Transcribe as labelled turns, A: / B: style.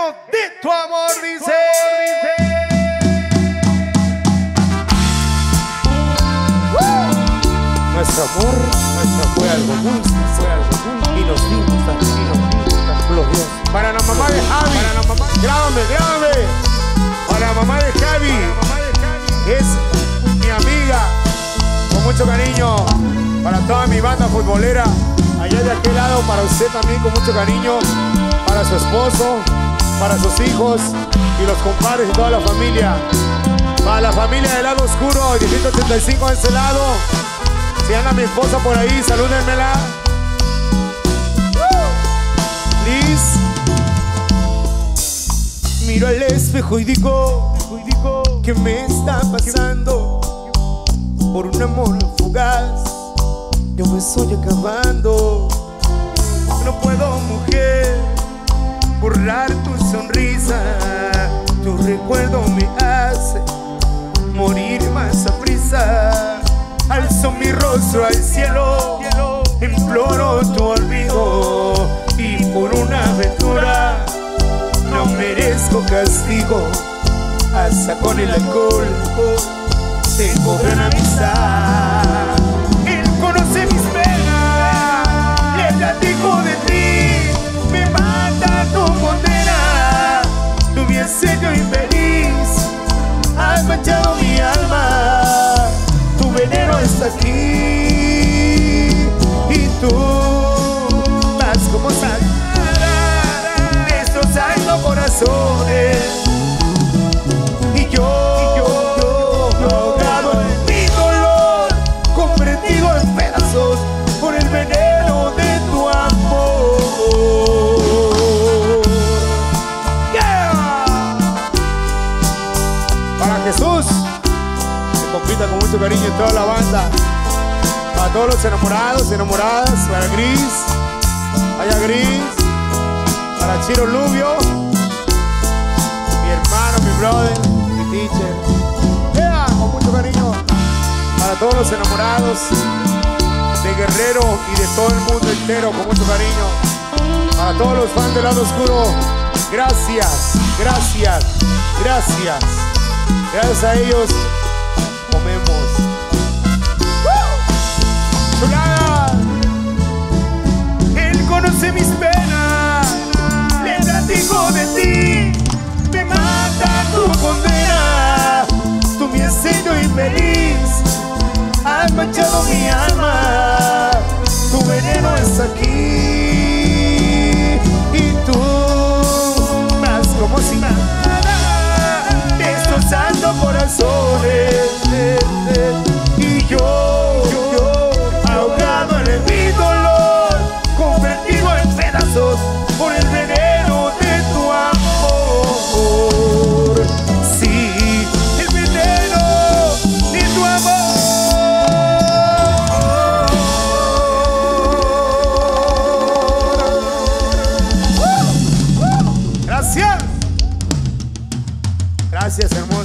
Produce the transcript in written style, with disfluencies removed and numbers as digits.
A: de tu amor, dice. Nuestro amor fue algo muy y nos dimos tan glorioso. Para la mamá de Javi, grábame. Para la mamá de Javi, es mi amiga, con mucho cariño. Para toda mi banda futbolera, allá de aquel lado, para usted también con mucho cariño. Para su esposo, para sus hijos y los compadres y toda la familia. Para la familia del lado oscuro, el distrito 85 de ese lado. Si anda mi esposa por ahí, salúdenmela. Liz. Miro al espejo y digo, ¿qué me está pasando? Por un amor fugaz, yo me estoy acabando. No puedo, mujer, borrar tu sonrisa. Tu recuerdo me hace morir más a prisa. Alzo mi rostro al cielo, imploro tu olvido. Y por una aventura no merezco castigo. Hasta con el alcohol tengo gran amistad. Él conoce mis penas, le platico de ti. Me mata tu condena, tu bien sello infeliz. Has manchado mi alma, tu veneno está aquí. Y tú vas como sangrada, destrozando corazones. Y yo, ahogado en mi dolor, convertido en pedazos por el veneno de tu amor. Yeah. Para Jesús, que compita con mucho cariño en toda la banda. Para todos los enamorados, enamoradas, para Gris, vaya Gris, para Chiro Lubio, mi hermano, mi brother, mi teacher. Yeah, con mucho cariño. Para todos los enamorados de Guerrero y de todo el mundo entero, con mucho cariño. Para todos los fans del lado oscuro, gracias. Gracias a ellos comemos. ¡Chulada! Él conoce mis penas, le platico de ti. Me mata tu condena, tu bien sello infeliz. Has manchado mi alma, tu veneno es aquí. Y tú vas como si nada, destrozando corazones. Y yo ahogado en mi dolor, convertido en pedazos por el veneno de tu amor. Sí, el veneno de tu amor. Gracias, hermoso.